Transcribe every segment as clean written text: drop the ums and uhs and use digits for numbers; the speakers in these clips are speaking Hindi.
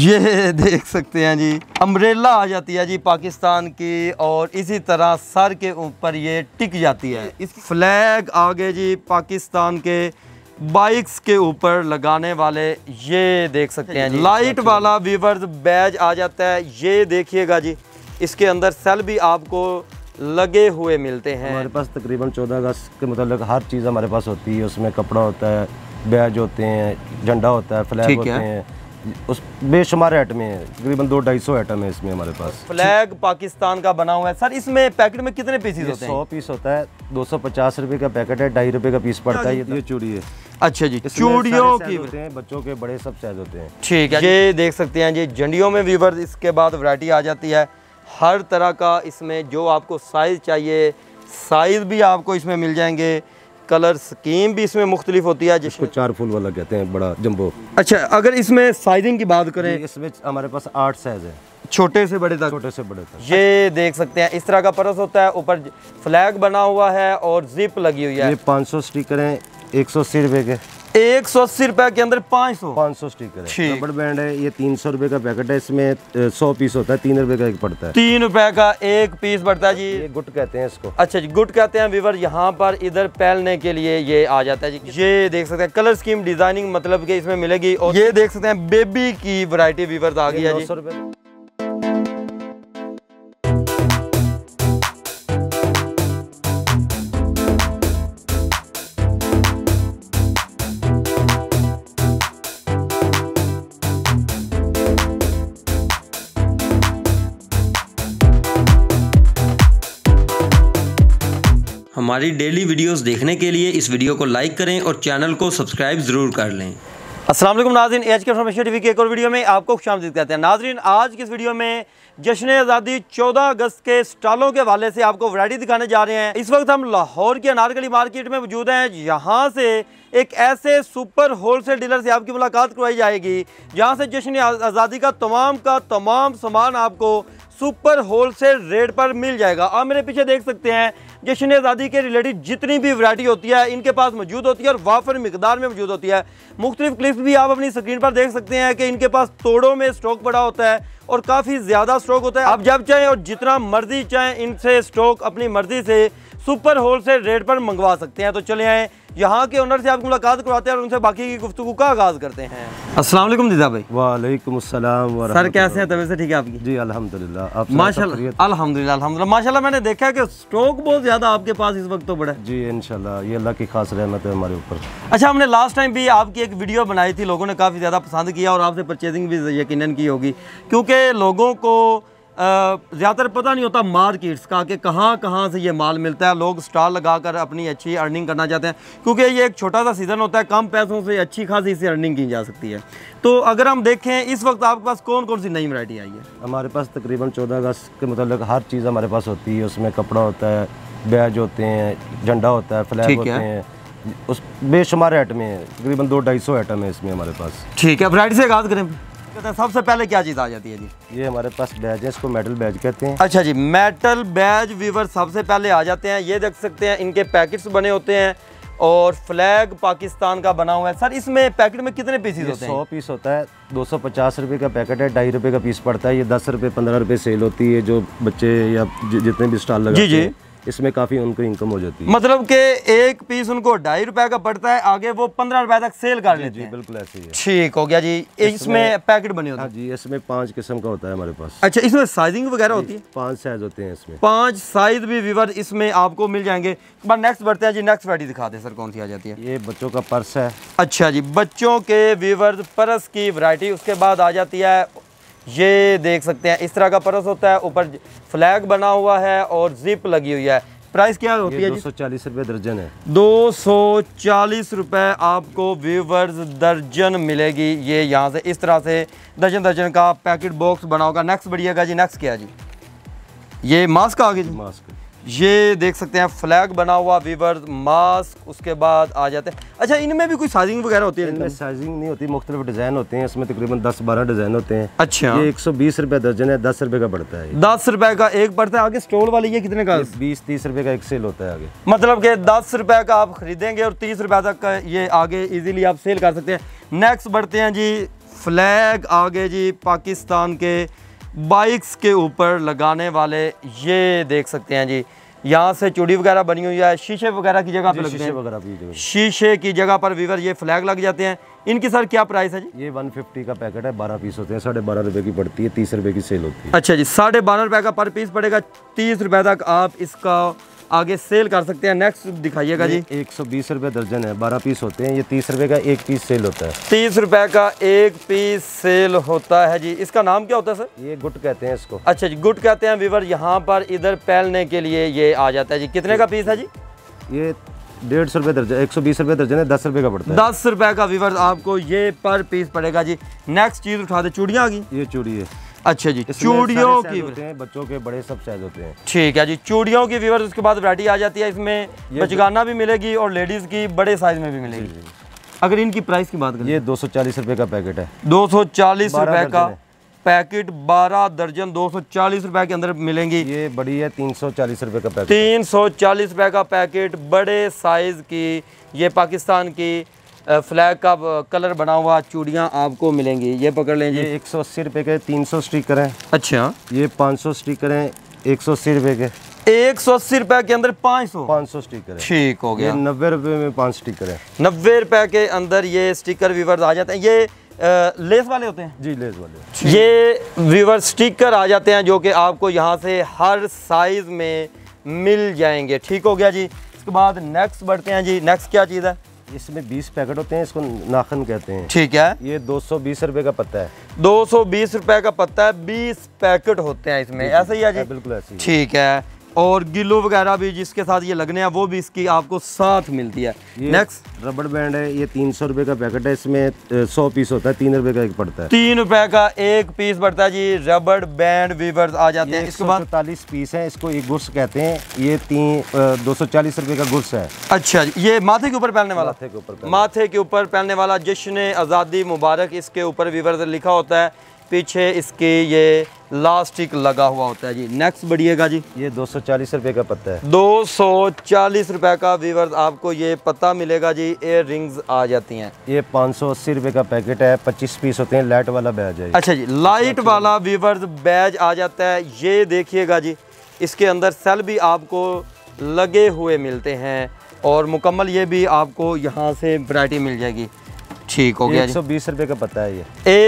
ये देख सकते हैं जी, अम्ब्रेला आ जाती है जी पाकिस्तान की, और इसी तरह सर के ऊपर ये टिक जाती है। इस फ्लैग आगे जी पाकिस्तान के बाइक्स के ऊपर लगाने वाले, ये देख सकते हैं लाइट वाला वीवर्स बैज आ जाता है। ये देखिएगा जी, इसके अंदर सेल भी आपको लगे हुए मिलते हैं। हमारे पास तकरीबन 14 अगस्त के मतलब हर चीज़ हमारे पास होती है। उसमें कपड़ा होता है, बैज होते हैं, झंडा होता है, फ्लैग होते हैं, उस बेशुमार आइटम है, तकरीबन 200-250 आइटम है इसमें हमारे पास। फ्लैग पाकिस्तान का बना हुआ है। सर इसमें पैकेट में कितने पीसेस होते हैं? 100 पीस होता है, 250 रुपए का पैकेट है, 2.5 रुपए का पीस पड़ता है। ये चूड़ी है। अच्छा जी, चूड़ियों की होते हैं, बच्चों के बड़े सब साइज होते हैं। ठीक है, ये देख सकते हैं जी जंडियों में वीवर्स। इसके बाद वैरायटी आ जाती है हर तरह का। इसमें जो आपको साइज चाहिए, साइज भी आपको इसमें मिल जाएंगे। कलर स्कीम भी इसमें मुख्तलिफ होती है, जिसको 4 फुल वाला कहते हैं, बड़ा जंबो। अच्छा, अगर इसमें साइजिंग की बात करें, इसमें हमारे पास 8 साइज है, छोटे से बड़े तक। छोटे से बड़े तक। ये देख सकते हैं इस तरह का पर्स होता है, ऊपर फ्लैग बना हुआ है और जिप लगी हुई है। ये 500 स्टिकर हैं, 180 रुपए के। 180 रुपए के अंदर 500 स्टिकर है। रबड़ बैंड है, ये 300 रुपए का पैकेट है। इसमें 100 पीस होता है, 3 रुपए का एक पड़ता है। 3 रुपए का एक पीस पड़ता है जी। ये गुट कहते हैं इसको। अच्छा जी, गुट कहते हैं वीवर। यहाँ पर इधर पहनने के लिए ये आ जाता है जी। ये देख सकते हैं कलर स्कीम डिजाइनिंग मतलब कि इसमें मिलेगी। और ये देख सकते हैं बेबी की वैरायटी वीवर आ गई है जी। 900 रुपए। हमारी डेली वीडियोस देखने के लिए इस वीडियो को लाइक करें और चैनल को सब्सक्राइब ज़रूर कर लें। अस्सलाम वालेकुम नाज़रीन, एच के इन्फॉर्मेशन टीवी के एक और वीडियो में आपको खुशामदीद कहते हैं। नाज़रीन, आज की इस वीडियो में जश्न आज़ादी 14 अगस्त के स्टॉलों के हवाले से आपको वैरायटी दिखाने जा रहे हैं। इस वक्त हम लाहौर की अनारकली मार्केट में मौजूद हैं। यहाँ से एक ऐसे सुपर होलसेल डीलर से आपकी मुलाकात करवाई जाएगी जहाँ से जश्न आज़ादी का तमाम सामान आपको सुपर होलसेल रेट पर मिल जाएगा। आप मेरे पीछे देख सकते हैं जश्न आज़ादी के रिलेटेड जितनी भी वैरायटी होती है इनके पास मौजूद होती है और वाफर मिकदार में मौजूद होती है। मुख्तलिफ क्लिप्स भी आप अपनी स्क्रीन पर देख सकते हैं कि इनके पास तोड़ों में स्टॉक पड़ा होता है और काफ़ी ज़्यादा स्टॉक होता है। आप जब चाहें और जितना मर्जी चाहें इनसे स्टॉक अपनी मर्जी से सुपर होलसेल रेट पर मंगवा सकते हैं। तो चले आए यहाँ के ओनर से आपको मुलाकात करवाते हैं और उनसे बाकी की गुफ्तगू का आगाज़ करते हैं। अस्सलाम वालेकुम दीदा भाई। वालेकुम अस्सलाम। सर कैसे हैं, तबीयत से ठीक है आपकी? जी अल्हम्दुलिल्लाह। आप माशाल्लाह अल्हम्दुलिल्लाह माशाल्लाह। मैंने देखा कि स्टॉक बहुत ज़्यादा आपके पास इस वक्त तो बड़ा है। जी इंशाल्लाह, ये अल्लाह की खास रहमत है हमारे ऊपर। अच्छा, हमने लास्ट टाइम भी आपकी एक वीडियो बनाई थी, लोगों ने काफ़ी ज़्यादा पसंद किया और आपसे परचेजिंग भी यकीनन की होगी, क्योंकि लोगों को ज़्यादातर पता नहीं होता मार्केट्स का कि कहाँ से ये माल मिलता है। लोग स्टॉल लगाकर अपनी अच्छी अर्निंग करना चाहते हैं, क्योंकि ये एक छोटा सा सीज़न होता है, कम पैसों से अच्छी खासी इससे अर्निंग की जा सकती है। तो अगर हम देखें इस वक्त आपके पास कौन कौन सी नई वैरायटी आई है? हमारे पास तकरीबन 14 अगस्त के मतलब हर चीज़ हमारे पास होती है। उसमें कपड़ा होता है, बैज होते हैं, झंडा होता है, फ्लैग होते हैं, उस बेशुमार आइटम है, तकरीबन 200-250 आइटम है इसमें हमारे पास। ठीक है, वैरायटी से आगाज़ करें। सबसे पहले क्या चीज़ आ जाती है जी? ये हमारे पास बैज है, इसको मेटल बैज कहते हैं। अच्छा जी, मेटल बैज वीवर सबसे पहले आ जाते हैं। ये देख सकते हैं इनके पैकेट्स बने होते हैं और फ्लैग पाकिस्तान का बना हुआ है। सर इसमें पैकेट में कितने पीसेस होते हैं? 100 पीस होता है, 250 रुपए का पैकेट है, 2.5 रुपए का पीस पड़ता है। ये 10 रुपए 15 रुपए सेल होती है। जो बच्चे या जितने भी स्टॉल लगाते हैं इसमें काफ़ी उनको इनकम हो जाती है। मतलब कि एक पीस उनको 2.5 रुपए का पड़ता है, आगे वो 15 रुपए तक सेल कर लेते हैं। बिल्कुल ऐसे ही है। ठीक हो गया जी। इसमें पैकेट बने होते हैं? हाँ जी, इसमें 5 किस्म का होता है हमारे पास। अच्छा, इसमें साइजिंग वगैरह होती है? 5 साइज होते हैं इसमें। 5 साइज भी वीवर इसमें आपको मिल जाएंगे। नेक्स्ट बढ़ते हैं जी, नेक्स्ट वैरायटी दिखा दें सर, कौन सी आ जाती है? ये बच्चों का पर्स है। अच्छा जी, बच्चों के वीवर पर्स की वैरायटी। उसके बाद आ जाती है, ये देख सकते हैं इस तरह का पर्स होता है, ऊपर फ्लैग बना हुआ है और जिप लगी हुई है। प्राइस क्या होती है? 240 रुपए दर्जन है। 240 रुपए आपको व्यूवर्स दर्जन मिलेगी। ये यहाँ से इस तरह से दर्जन का पैकेट बॉक्स बना होगा। नेक्स्ट बढ़िएगा जी, नेक्स्ट क्या जी? ये मास्क आ गई जी। मास्क ये देख सकते हैं फ्लैग बना हुआ वीवर्स मास्क। उसके बाद आ जाते हैं, अच्छा इनमें भी कोई साइजिंग वगैरह होती है? इनमें साइजिंग नहीं होती, मुख्तलिफ डिज़ाइन होते हैं। इसमें तकरीबन 10-12 डिज़ाइन होते हैं। अच्छा, ये 120 रुपए दर्जन है, 10 रुपए का पड़ता है। 10 रुपए का एक पड़ता है। आगे स्टॉल वाली ये कितने का? 20-30 रुपए का एक सेल होता है आगे। मतलब कि 10 रुपए का आप खरीदेंगे और 30 रुपए तक का ये आगे इजीली आप सेल कर सकते हैं। नेक्स्ट बढ़ते हैं जी, फ्लैग आगे जी पाकिस्तान के बाइक्स के ऊपर लगाने वाले, ये देख सकते हैं जी। यहाँ से चूड़ी वगैरह बनी हुई है, शीशे वगैरह की जगह पे लगते हैं, शीशे की जगह पर वीवर ये फ्लैग लग जाते हैं। इनकी सर क्या प्राइस है जी? ये 150 का पैकेट है, 12 पीस होते हैं, 12.5 रुपए की पड़ती है, 30 रुपए की सेल होती है। अच्छा जी, 12.5 रुपए का पर पीस पड़ेगा, 30 रुपए तक आप इसका आगे सेल कर सकते हैं। नेक्स्ट दिखाइएगा जी। 120 रुपए दर्जन है, 12 पीस होते हैं, ये 30 रुपए का एक पीस सेल होता है। 30 रुपए का एक पीस सेल होता है जी। इसका नाम क्या होता है सर? ये गुट कहते हैं इसको। अच्छा जी, गुट कहते हैं वीवर। यहाँ पर इधर पहनने के लिए ये आ जाता है जी। कितने का पीस है जी? ये 150 रुपए दर्जन, 120 रुपए दर्जन है, 10 रुपए का पड़ता है। 10 रुपए का वीवर आपको ये पर पीस पड़ेगा जी। नेक्स्ट चीज उठा दे, चूड़ियाँ आ गई। ये चूड़ी है। अच्छा जी, चूड़ियों की होते हैं, बच्चों के बड़े सब साइज होते हैं। ठीक है जी, चूड़ियों की वीवर। उसके बाद वैरायटी आ जाती है, इसमें बचगाना भी मिलेगी और लेडीज की बड़े साइज में भी मिलेगी। अगर इनकी प्राइस की बात करें, ये 240 रुपए का पैकेट है, 240 रुपए का पैकेट, 12 दर्जन 240 रुपए के अंदर मिलेंगी। ये बड़ी है 340 रुपए का पैकेट, 340 रुपए का पैकेट, बड़े साइज की ये पाकिस्तान की फ्लैग का कलर बना हुआ चूड़ियाँ आपको मिलेंगी। ये पकड़ लें जी। ये 180 रुपए के 300 स्टिकर हैं। अच्छा, ये 500 स्टिकर हैं, 180 रुपए के। 180 रुपए के अंदर 500 स्टिकर है। ठीक हो गया। 90 रुपए में 5 स्टिकर है। 90 रुपए के अंदर ये स्टिकर व्यूवर्स आ जाते हैं। ये लेस वाले होते हैं जी, लेस वाले। ये व्यूवर्स स्टिकर आ जाते हैं जो कि आपको यहाँ से हर साइज में मिल जाएंगे। ठीक हो गया जी। इसके बाद नेक्स्ट बढ़ते हैं जी। नेक्स्ट क्या चीज़ है? इसमें 20 पैकेट होते हैं, इसको नाखन कहते हैं। ठीक है। ये 220 रुपए का पत्ता है। 220 रुपए का पत्ता है, 20 पैकेट होते हैं इसमें। ऐसे ही है जी? बिल्कुल ऐसे ही। ठीक है। और गिल्लू वगैरह भी जिसके साथ ये लगने हैं वो भी इसकी आपको साथ मिलती है। नेक्स्ट रबड़ बैंड है, ये 300 रुपए का पैकेट है, इसमें 100 पीस होता है, 3 रुपए का एक पड़ता है। 3 रुपए का एक पीस पड़ता है जी। रबड़ बैंड वीवर्स आ जाते हैं। इसके बाद 144 पीस है, इसको एक गुर्स कहते हैं। ये 240 रुपए का गुर्स है। अच्छा जी, ये माथे के ऊपर पहनने वाला? माथे के ऊपर पहनने वाला जश्न आज़ादी मुबारक इसके ऊपर वीवर्स लिखा होता है। पीछे इसके ये लास्टिक लगा हुआ होता है जी। नेक्स्ट बढ़िएगा जी। ये 240 रुपए का पत्ता है। 240 रुपए का वीवर्स आपको ये पत्ता मिलेगा जी। एयर रिंग्स आ जाती हैं। ये 580 रुपए का पैकेट है, 25 पीस होते हैं, लाइट वाला बैज है। अच्छा जी, लाइट वाला वीवर्स बैज आ जाता है। ये देखिएगा जी, इसके अंदर सेल भी आपको लगे हुए मिलते हैं और मुकम्मल ये भी आपको यहाँ से वैरायटी मिल जाएगी। ठीक हो गया। 120 रुपए का पत्ता है। ये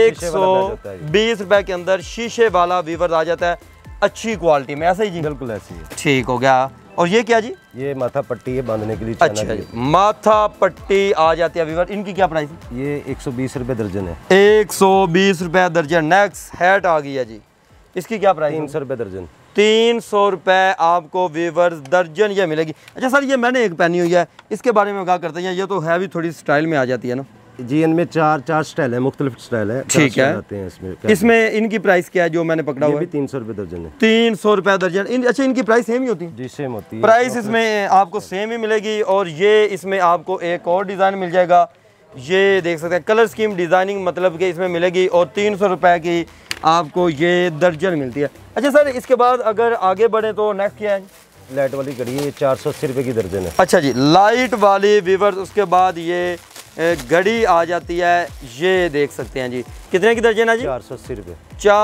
120 रुपए के अंदर शीशे वाला वीवर आ जाता है, अच्छी क्वालिटी में। ऐसे ही जी? बिल्कुल ऐसे ही। ठीक हो गया। और ये क्या जी? ये माथा पट्टी है बांधने के लिए। अच्छा जी, माथा पट्टी आ जाती है वीवर। इनकी क्या प्राइस है? ये 120 रुपए दर्जन है। 120 रुपए दर्जन। नेक्स्ट हैट आ गई है जी। इसकी क्या प्राइस? 300 रुपए दर्जन। 300 रुपए आपको वीवर्स दर्जन ये मिलेगी। अच्छा सर, ये मैंने एक पहनी हुई है, इसके बारे में क्या करते हैं? ये तो है भी थोड़ी स्टाइल में आ जाती है ना जी। इनमें चार स्टाइल है, मुख्तलिफ स्टाइल है। ठीक है। इसमें इनकी प्राइस क्या है जो मैंने पकड़ा हुआ है? 300 रुपए दर्जन है। 300 रुपए दर्जन। अच्छा, इनकी प्राइस सेम ही होती है? जी, सेम होती है। प्राइस इसमें आपको सेम ही मिलेगी। और ये इसमें आपको एक और डिज़ाइन मिल जाएगा। ये देख सकते हैं, कलर स्कीम डिज़ाइनिंग मतलब कि इसमें मिलेगी और 300 रुपए की आपको ये दर्जन मिलती है। अच्छा सर, इसके बाद अगर आगे बढ़े तो नेक्स्ट क्या है? लाइट वाली घड़ी है, 480 रुपए की दर्जन है। अच्छा जी, लाइट वाली वीवर्स। उसके बाद ये घड़ी आ जाती है, ये देख सकते हैं जी। कितने की दर्जन है जी? 480 रुपये।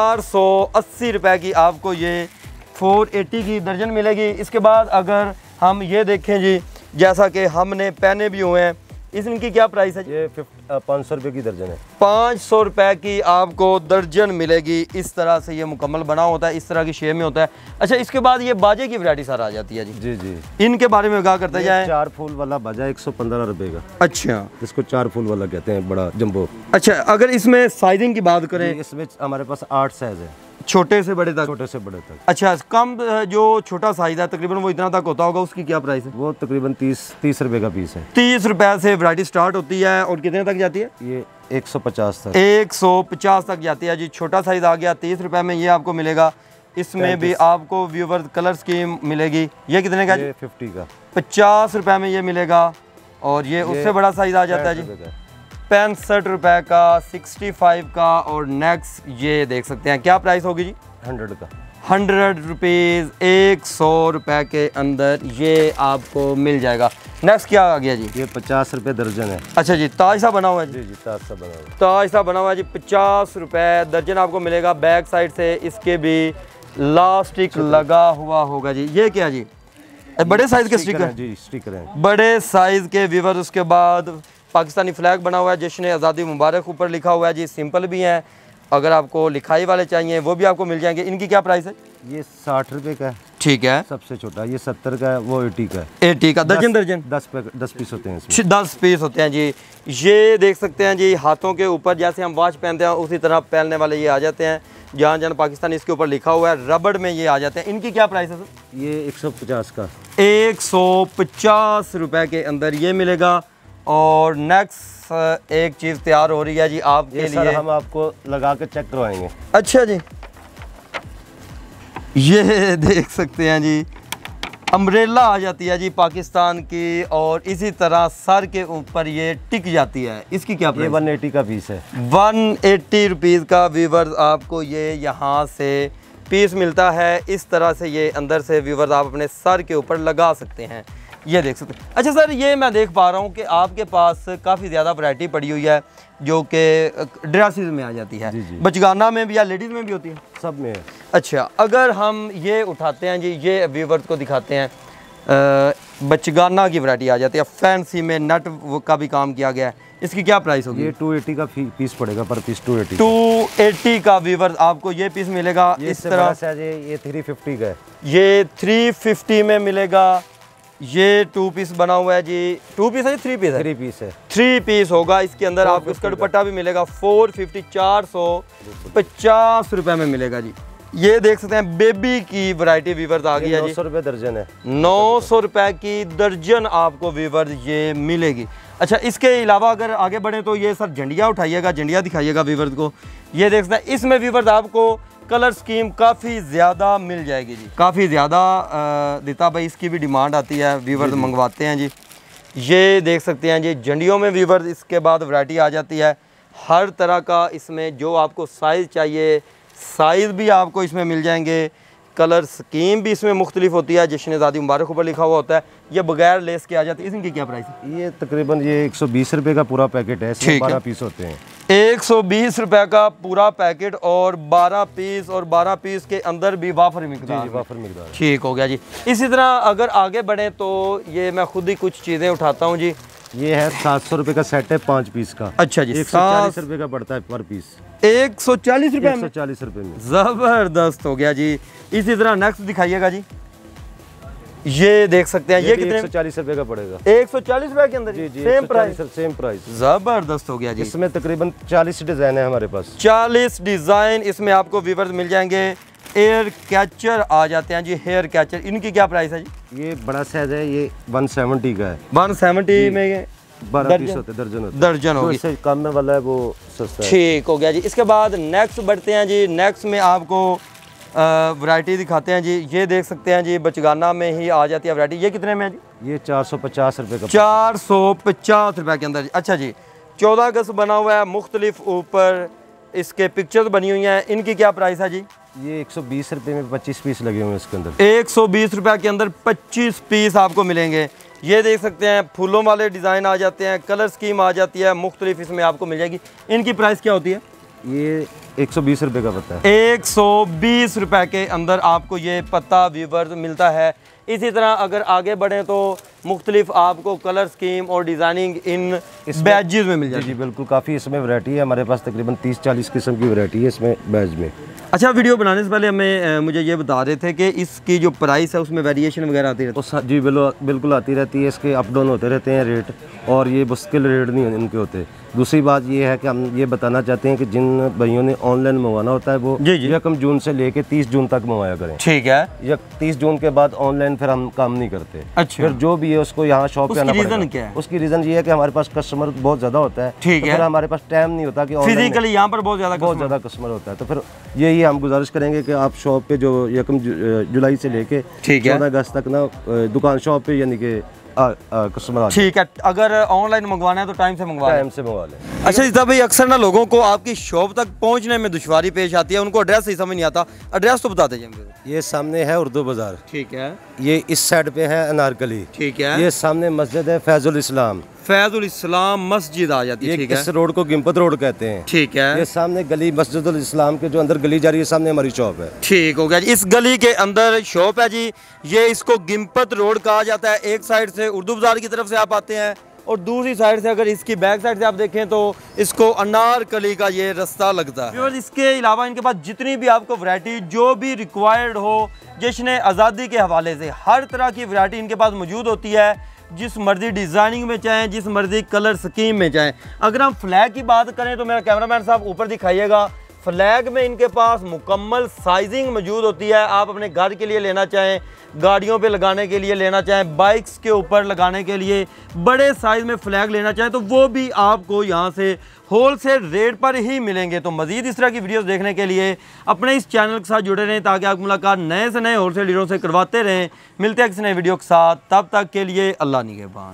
480 रुपए की आपको ये 480 की दर्जन मिलेगी। इसके बाद अगर हम ये देखें जी, जैसा कि हमने पहने भी हुए हैं, इनकी क्या प्राइस है? ये 500 रुपये की दर्जन है। 500 रुपए की आपको दर्जन मिलेगी। इस तरह से ये मुकम्मल बना होता है, इस तरह की शेप में होता है। अच्छा, इसके बाद ये बाजे की वैरायटी सारा आ जाती है जी। जी जी। इनके बारे में क्या करते जाए? 4 फूल वाला बाजा 115 रुपए का। अच्छा, इसको 4 फूल वाला कहते हैं, बड़ा जंबो। अच्छा, अगर इसमें साइजिंग की बात करें, इसमें हमारे पास 8 साइज है, छोटे से बड़े तक। छोटे से बड़े तक। अच्छा, कम जो छोटा साइज है तकरीबन वो इतना तक होता होगा, उसकी क्या प्राइस है? वो तकरीबन 30 रुपए का पीस है। 30 रुपए से वैरायटी स्टार्ट होती है और कितने तक जाती है? ये 150 तक। 150 तक जाती है जी। छोटा साइज आ गया 30 रुपए में, ये आपको मिलेगा। इसमें भी आपको व्यूवर कलर स्कीम मिलेगी। ये कितने का? 50 का। 50 रुपए में ये मिलेगा। और ये उससे बड़ा साइज आ जाता है जी, 65 रुपए का, 65 का। और नेक्स्ट ये देख सकते हैं, क्या प्राइस होगी जी? 100 का। 100 रुपीज़, 100 रुपए के अंदर ये आपको मिल जाएगा। नेक्स्ट क्या आ गया जी? ये 50 रुपये दर्जन है। अच्छा जी, ताज सा बना हुआ है जी जी, ताज सा बना हुआ है। ताज सा बना हुआ है जी, 50 रुपये दर्जन आपको मिलेगा। बैक साइड से इसके भी लास्टिक लगा हुआ होगा जी। ये क्या जी? बड़े साइज के स्टिकर जी, स्टिकर है बड़े साइज के व्यूअर। उसके बाद पाकिस्तानी फ्लैग बना हुआ है, जश्न आज़ादी मुबारक ऊपर लिखा हुआ है जी। सिंपल भी हैं, अगर आपको लिखाई वाले चाहिए वो भी आपको मिल जाएंगे। इनकी क्या प्राइस है? ये 60 रुपये का है। ठीक है। सबसे छोटा ये 70 का है, वो 80 का है। 80 का दर्जन दर्जन 10 पीस होते हैं इसमें। 10 पीस होते हैं जी। ये देख सकते हैं जी, हाथों के ऊपर जैसे हम वॉच पहनते हैं उसी तरह पहनने वाले ये आ जाते हैं। जहाँ जहाँ पाकिस्तान इसके ऊपर लिखा हुआ है, रबड़ में ये आ जाते हैं। इनकी क्या प्राइस है सर? ये 150 का, 150 रुपये के अंदर ये मिलेगा। और नेक्स्ट एक चीज़ तैयार हो रही है जी आपके लिए, हम आपको लगा के चेक करवाएंगे। अच्छा जी, ये देख सकते हैं जी, अम्ब्रेला आ जाती है जी पाकिस्तान की, और इसी तरह सर के ऊपर ये टिक जाती है। इसकी क्या प्राइस? 180 का पीस है। 180 रुपीज़ का व्यूवर्स आपको ये यहाँ से पीस मिलता है। इस तरह से ये अंदर से व्यूवर्स आप अपने सर के ऊपर लगा सकते हैं। ये देख सकते हैं। अच्छा सर, ये मैं देख पा रहा हूँ कि आपके पास काफ़ी ज़्यादा वैरायटी पड़ी हुई है जो कि ड्रेसेस में आ जाती है। बचगाना में भी या लेडीज़ में भी होती है? सब में है। अच्छा, अगर हम ये उठाते हैं जी, ये व्यूवर्स को दिखाते हैं, बचगाना की वैरायटी आ जाती है। फैंसी में नट का भी काम किया गया है। इसकी क्या प्राइस होगी? ये 280 का पीस पड़ेगा पर पीस। 280 का व्यूवर्स आपको ये पीस मिलेगा। इस तरह से ये 350 का है। ये 350 में मिलेगा। ये 2 पीस बना हुआ है जी। 2 पीस है, 3 पीस है? 3 पीस है। 3 पीस होगा। इसके अंदर आपको इसका दुपट्टा भी मिलेगा। 450 450 रुपये में मिलेगा जी। ये देख सकते हैं बेबी की वैरायटी व्यूवर्स आ गई है जी। 900 रुपये दर्जन है। 900 रुपये की दर्जन आपको व्यूवर्स ये मिलेगी। अच्छा, इसके अलावा अगर आगे बढ़े तो ये सर झंडिया उठाइएगा, झंडिया दिखाइएगा व्यूवर्स को। ये देख सकते हैं, इसमें व्यूवर्स आपको कलर स्कीम काफ़ी ज़्यादा मिल जाएगी जी। काफ़ी ज़्यादा दिता भाई, इसकी भी डिमांड आती है, व्यूवर्स मंगवाते हैं जी। ये देख सकते हैं जी, झंडियों में व्यूवर्स इसके बाद वैरायटी आ जाती है हर तरह का। इसमें जो आपको साइज़ चाहिए, साइज़ भी आपको इसमें मिल जाएंगे। कलर स्कीम भी इसमें मुख्तलिफ होती है, जश्न आज़ादी मुबारक ऊपर लिखा हुआ होता है। ये बगैर लेस के आ जाती है। इनकी क्या प्राइस है? ये तकरीबन ये 120 रुपये का पूरा पैकेट है। इसमें 12 पीस होते हैं। 120 रुपये का पूरा पैकेट और 12 पीस, और 12 पीस के अंदर भी वाफर मिकदार। जी, वाफर मिकदार। ठीक हो गया जी। इसी तरह अगर आगे बढ़े तो ये मैं खुद ही कुछ चीज़ें उठाता हूँ जी। ये है 700 रुपये का सेट है 5 पीस का। अच्छा जी, 140 रुपये का पड़ता है पर पीस। 140 रुपये में? 140 रुपये में। ज़बरदस्त हो गया जी। इसी तरह नेक्स्ट दिखाइएगा जी। ये देख सकते हैं, ये कितने? 140 रुपये का पड़ेगा। 140 रुपये के अंदर? जी जी, सेम प्राइस। Same price. ज़बरदस्त हो गया जी। इसमें तकरीबन 40 डिज़ाइन है हमारे पास। 40 डिज़ाइन इसमें आपको व्यूवर्स मिल जाएंगे। एयर कैचर आ जाते हैं जी, हेयर कैचर। इनकी क्या प्राइस है जी? ये बड़ा साइज है, ये 170 का है। 170 में 12 पीस होते हैं, दर्जन होगी। इससे कम में वाला है वो सस्ता है। ठीक हो गया जी। इसके बाद नेक्स्ट बढ़ते हैं जी। नेक्स्ट में आपको वैरायटी दिखाते हैं जी। ये देख सकते हैं जी, बचगाना में ही आ जाती है वैरायटी। ये कितने में है जी? ये 450 रुपये का। 450 रुपये के अंदर जी। अच्छा जी, 14 अगस्त बना हुआ है, मुख्तलिफ ऊपर इसके पिक्चर्स बनी हुई हैं। इनकी क्या प्राइस है जी? ये 120 रुपये में 25 पीस लगे हुए हैं इसके अंदर। 120 रुपये के अंदर 25 पीस आपको मिलेंगे। ये देख सकते हैं, फूलों वाले डिज़ाइन आ जाते हैं, कलर स्कीम आ जाती है, मुख्तलिफ इसमें आपको मिल जाएगी। इनकी प्राइस क्या होती है? ये 120 रुपये का पता है। 120 रुपये के अंदर आपको ये पत्ता व्यूवर्स मिलता है। इसी तरह अगर आगे बढ़ें तो मुख्तलिफ आपको कलर स्कीम और डिज़ाइनिंग इन बैजेस में मिल जाएगी। जी बिल्कुल, काफ़ी इसमें वैरायटी है हमारे पास। तकरीबन 30-40 किस्म की वैरायटी है इसमें बैज में। अच्छा, वीडियो बनाने से पहले हमें मुझे ये बता रहे थे कि इसकी जो प्राइस है उसमें वेरिएशन वगैरह आती रहती है? जी बिल्कुल आती रहती है। इसके अप डाउन होते रहते हैं रेट, और ये मुश्किल रेट नहीं इनके होते। दूसरी बात ये है कि हम ये बताना चाहते हैं कि जिन भाइयों ने ऑनलाइन मंगवाना होता है वो 1 जून से लेके 30 जून तक मंगवाया करें। ठीक है। या 30 जून के बाद ऑनलाइन फिर हम काम नहीं करते। अच्छा। फिर जो भी है उसको यहाँ शॉप पे आना पड़ेगा। रीज़न क्या है? उसकी रीज़न ये है कि हमारे पास कस्टमर बहुत ज़्यादा होता है। ठीक है। फिर हमारे पास टाइम नहीं होता कि फिजिकली यहाँ पर बहुत ज़्यादा कस्टमर होता है। तो फिर यही हम गुजारिश करेंगे कि आप शॉप पे जो 1 जुलाई से लेके 14 अगस्त तक ना दुकान शॉप पे यानी कि कस्टमर। ठीक है, अगर ऑनलाइन मंगवाना है तो टाइम से मंगवा लें। अच्छा इज़ा भाई, अक्सर ना लोगों को आपकी शॉप तक पहुंचने में दुश्वारी पेश आती है, उनको एड्रेस ही समझ नहीं आता, एड्रेस तो बता दीजिए। ये सामने है उर्दू बाजार। ठीक है। ये इस साइड पे है अनारकली। ठीक है। ये सामने मस्जिद है फैजुल इस्लाम। फैजुल इस्लाम मस्जिद आ जाती है। ठीक है। इस रोड को गिम्पत रोड कहते हैं। ठीक है। ये सामने गली मस्जिदुल इस्लाम के जो अंदर गली जा रही है, सामने हमारी शॉप है। ठीक हो गया जी, इस गली के अंदर शॉप है जी। ये इसको गिम्पत रोड कहा जाता है। एक साइड से उर्दू बाजार की तरफ से आप आते हैं और दूसरी साइड से अगर इसकी बैक साइड से आप देखें तो इसको अनारकली का ये रास्ता लगता है। और इसके अलावा इनके पास जितनी भी आपको वैरायटी जो भी रिक्वायर्ड हो, जश्न आज़ादी के हवाले से हर तरह की वैरायटी इनके पास मौजूद होती है। जिस मर्जी डिज़ाइनिंग में चाहें, जिस मर्जी कलर स्कीम में चाहें। अगर हम फ्लैग की बात करें तो मेरा कैमरामैन साहब ऊपर दिखाइएगा, फ्लैग में इनके पास मुकम्मल साइजिंग मौजूद होती है। आप अपने घर के लिए लेना चाहें, गाड़ियों पे लगाने के लिए लेना चाहें, बाइक्स के ऊपर लगाने के लिए बड़े साइज़ में फ्लैग लेना चाहें तो वो भी आपको यहाँ से होलसेल रेट पर ही मिलेंगे। तो मज़ीद इस तरह की वीडियोस देखने के लिए अपने इस चैनल के साथ जुड़े रहें ताकि आपकी मुलाकात नए से नए होलसेल डीलरों से करवाते रहें। मिलते हैं किसी नए वीडियो के साथ, तब तक के लिए अल्लाह निगहबान।